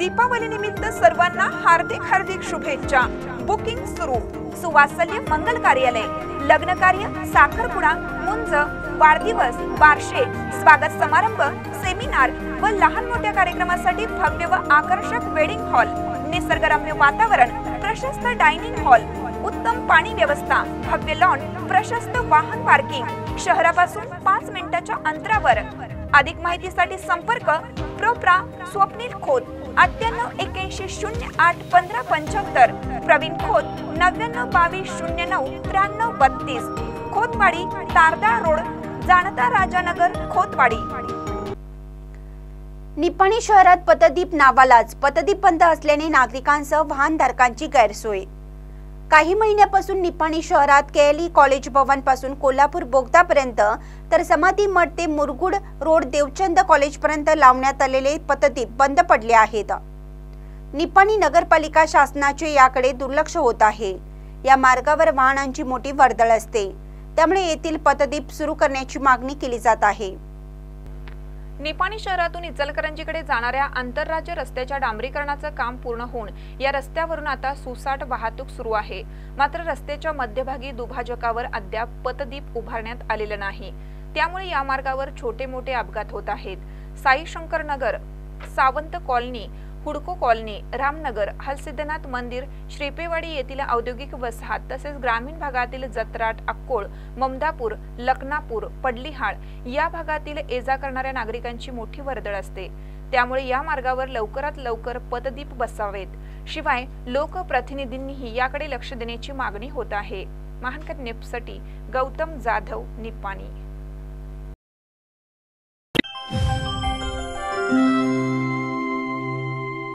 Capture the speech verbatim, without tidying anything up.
दीपावली निमित्त सर्वांना हार्दिक हार्दिक शुभेच्छा। बुकिंग सुरू। सुवात्सल्य मंगल कार्यालय, लग्न कार्य, साखरपुडा, मुंज, वाढदिवस, बारशे, स्वागत समारंभ, सेमिनार व लहान मोठ्या कार्यक्रमासाठी भव्य व आकर्षक वेडिंग हॉल, निसर्गरम्य वातावरण, प्रशस्त डायनिंग हॉल, उत्तम पाणी व्यवस्था, भव्य लॉन, प्रशस्त वाहन पार्किंग, शहरापासून पाच मिनिटाच्या अंतरावर। अधिक माहितीसाठी संपर्क प्रोप्रा स्वप्नील खोत अठ्ठ्याण्णव एक्क्याऐंशी शून्य आठ पंधरा पंच्याहत्तर, प्रवीण खोत नव्याण्णव बावीस शून्य नऊ त्र्याण्णव बत्तीस, खोतवाडी, तारदाळ रोड, जाणता राजानगर, खोतवाडी। निपाणी शहरात पतदीप नावालाच पतदीप बंद असल्याने नागरिकांसह वाहनधारकांची गैरसोय। काही महिन्यापासून निपाणी शहरात केएलई कॉलेज भवन पासून कोल्हापूर बोगदापर्यंत तर समाधी मठ ते मुरगुड रोड देवचंद कॉलेज पर्यंत लावण्यात आलेले पतदीप बंद पडले आहेत। निपाणी नगरपालिका शासनाचे याकडे दुर्लक्ष होत आहे। या मार्गावर वाहनांची मोठी वर्दळ असते, त्यामुळे येथील पतदीप सुरू करण्याची मागणी केली जात आहे। निपाणी शहरातून इचलकरंजीकडे जाणाऱ्या आंतरराज्य रस्त्याच्या डांबरीकरणाचं काम पूर्ण होऊन या रस्त्यावरून आता सुसाट वाहतूक सुरू आहे। मात्र रस्त्याच्या मध्यभागी दुभाजकावर अद्याप पतदीप उभारण्यात आलेलं नाही, त्यामुळे या मार्गावर छोटे मोठे अपघात होत आहेत। साई शंकर नगर, सावंत कॉलनी, हुडको कॉलनी, रामनगर, हलसिद्धनाथ मंदिर, श्रीपेवाडी येथील औद्योगिक वसाहत तसेच ग्रामीण भागातील जत्राट, अक्कोळ, ममदापूर, लखनापूर, पडलीहाळ या भागातील ये-जा करणाऱ्या नागरिकांची मोठी वर्दळ असते। त्यामुळे या मार्गावर लवकरात लवकर पतदीप बसावेत। शिवाय लोकप्रतिनिधींनीही याकडे लक्ष देण्याची मागणी होत आहे। महानकर न्यूजसाठी गौतम जाधव, निपाणी।